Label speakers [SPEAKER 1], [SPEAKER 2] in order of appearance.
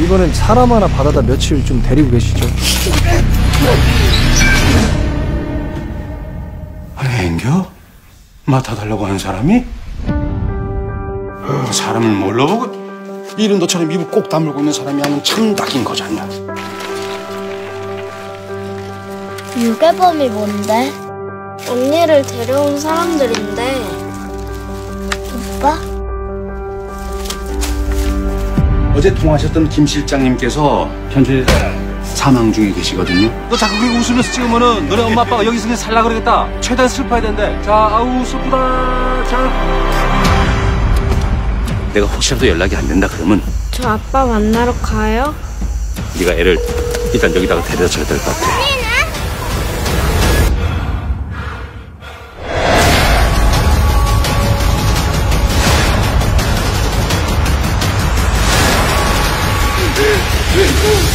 [SPEAKER 1] 이번엔 사람 하나 받아다 며칠 좀 데리고 계시죠.
[SPEAKER 2] 아니 앵겨? 맡아달라고 하는 사람이? 사람을 뭘로 보고 이런 너처럼 입을 꼭 다물고 있는 사람이 아니면 참 닭인 거잖냐.
[SPEAKER 3] 유괴범이 뭔데? 언니를 데려온 사람들인데. 오빠?
[SPEAKER 2] 어제 통화하셨던 김 실장님께서 현재 사망 중에 계시거든요.
[SPEAKER 4] 너 자꾸 그렇게 웃으면서 찍으면은 너네 엄마 아빠가 여기서 그냥 살라 그러겠다. 최대한 슬퍼야 된대. 자, 아우 슬프다. 자. 내가 혹시라도 연락이 안 된다 그러면
[SPEAKER 3] 저 아빠 만나러 가요?
[SPEAKER 4] 네가 애를 일단 여기다가 데려다 줘야 될 것 같아.
[SPEAKER 3] 언니는?